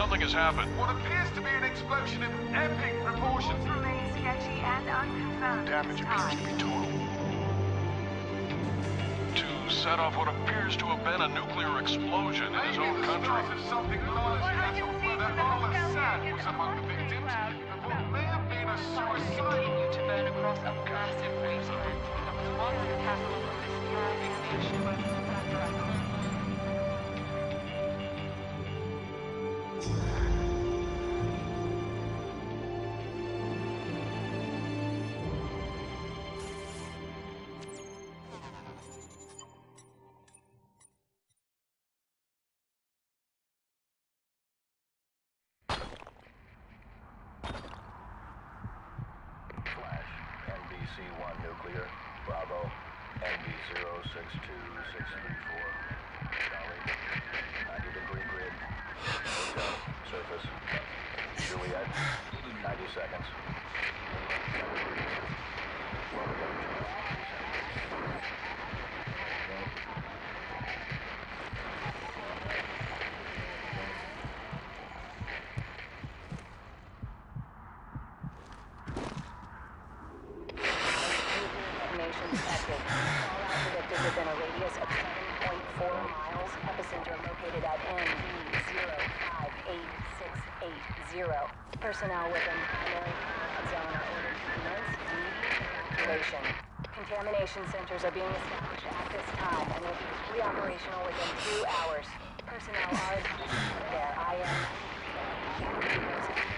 something has happened. What appears to be an explosion of epic proportions. Remains sketchy and unconfirmed. Damage appears to be total. To set off what appears to have been a nuclear explosion in his own country. Of something large as or whether Al-Assad was among the victims of what may have been a suicide. To burn across a massive wasteland that was once the capital of this thriving nation. NBC-1 nuclear, Bravo, NB062634. Charlie, 90-degree grid, hotel, surface, Juliet, 90 seconds. Detected. Fallout predicted within a radius of 7.4 miles. Epicenter located at ND058680. Personnel within primary combat zone are ordered to commence immediate evacuation. Contamination centers are being established at this time and will be re-operational within 2 hours. Personnel are advised to their IM